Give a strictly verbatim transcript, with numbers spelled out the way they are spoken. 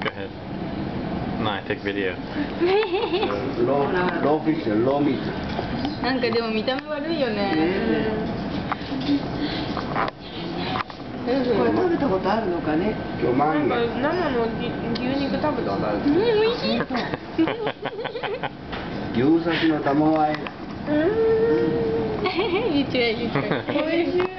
Go ahead. No, I take video. Raw, raw fish, raw meat. なんかでも見た目悪いよね。 これ食べたことあるのかね。 今日マンゴー。 生の牛肉食べたことある。 うん、美味しい。 牛刺しの卵あえ。 うん。言っちゃえ言っちゃえ。 美味しい。